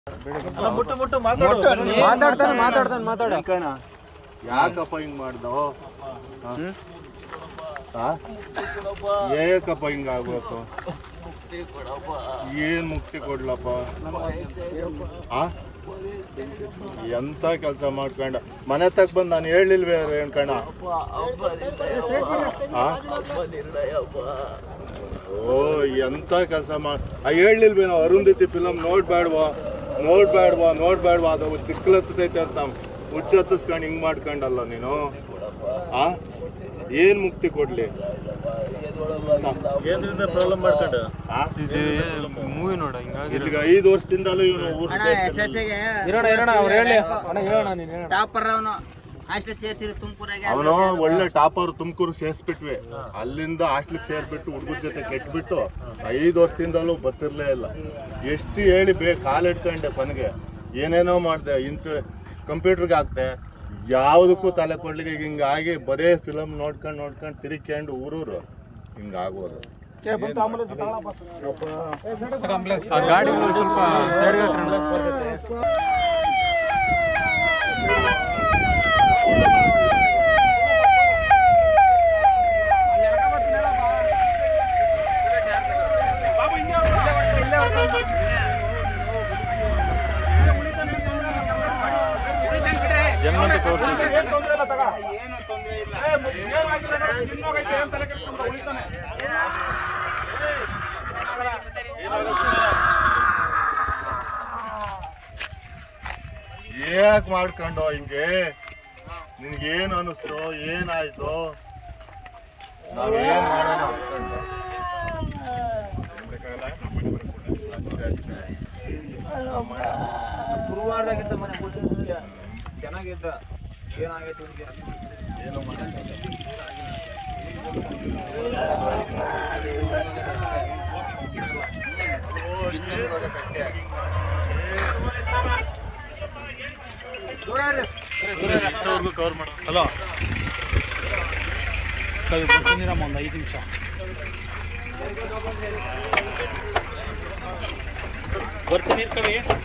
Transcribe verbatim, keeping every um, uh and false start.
ಮಾತಾಡ್ತಾನೆ ಮಾತಾಡ್ತಾನೆ ಮಾತಾಡ ಕಣ ಯಾಕಪ್ಪ ಹಿಂಗ್ ಮಾಡ್ದೋ ಏಕಪ್ಪ ಹಿಂಗ ಆಗ್ಬೇಕು ಏನ್ ಮುಕ್ತಿ ಕೊಡ್ಲಪ್ಪ ಎಂತ ಕೆಲಸ ಮಾಡ್ಕೊಂಡ ಮನೆ ತಕ್ ಬಂದ್ ನಾನು ಹೇಳಿಲ್ವೇ ರೇಣಕಣ್ಣ ಓ ಎಂತ ಕೆಲಸ ಮಾಡ್ ಹೇಳಿಲ್ವೇ ನಾವು ಅರುಂಧತಿ ಫಿಲಮ್ ನೋಡ್ಬೇಡ್ವಾ ನೋಡ್ಬೇಡ್ವಾ ನೋಡ್ಬೇಡ್ವಾ ಅದು ತಿಕ್ಲತ್ತೈತೆ ಅಂತ ಹುಚ್ಚ ಹತ್ತಿಸ್ಕೊಂಡು ಹಿಂಗ್ ಮಾಡ್ಕೊಂಡಲ್ಲ ನೀನು ಆ ಏನ್ ಮುಕ್ತಿ ಕೊಡ್ಲಿ ಪ್ರಾಬ್ಲಮ್ ಮಾಡ್ಕೊಂಡ ಮೂವಿ ನೋಡ ಈಗ ಐದು ವರ್ಷದಿಂದಲೂ ಇವನು ಅವನು ಒಳ್ಳೆ ಟಾಪರ್ ತುಮಕೂರು ಸೇರ್ಸ್ಬಿಟ್ವಿ ಅಲ್ಲಿಂದ ಹಾಸ್ಟ್ಲಿಗೆ ಸೇರ್ಬಿಟ್ಟು ಹುಡುಗರ ಜೊತೆ ಕೆಟ್ಬಿಟ್ಟು ಐದು ವರ್ಷದಿಂದಲೂ ಬತ್ತಿರ್ಲೇ ಇಲ್ಲ ಎಷ್ಟು ಹೇಳಿ ಬೇ ಕಾಲಿಟ್ಕೊಂಡೆ ಕೊನೆಗೆ ಏನೇನೋ ಮಾಡ್ದೆ ಇಂಟ ಕಂಪ್ಯೂಟರ್ಗೆ ಹಾಕ್ದೆ ಯಾವುದಕ್ಕೂ ತಲೆ ಕೊಡ್ಲಿಕ್ಕೆ ಹಿಂಗಾಗಿ ಬರೇ ಫಿಲಮ್ ನೋಡ್ಕೊಂಡು ನೋಡ್ಕೊಂಡು ತಿರುಗ್ಕೊಂಡು ಊರೂರು ಹಿಂಗಾಗೋದು ಗಾಡಿ ಸ್ವಲ್ಪ ಜನ್ಮಂತ ಯಾಕೆ ಮಾಡ್ಕೊಂಡು ಹಿಂಗೆ ನಿನ್ಗೇನು ಅನಿಸ್ತು ಏನಾಯ್ತು ನಾವೇನ್ ಮಾಡೋಣ ಅನ್ಕೊಂಡು ಗುರುವಾರದಾಗಿದ್ದ ಮನೆ ಚೆನ್ನಾಗಿದ್ದ ಏನಾಗೈತೆ ಏನು ಕವರ್ ಮಾಡ ಹಲೋ ಬರ್ತೀನಿರಮ್ಮ ಒಂದು ಐದು ನಿಮಿಷ ಬರ್ತೀನಿ ಕವಿ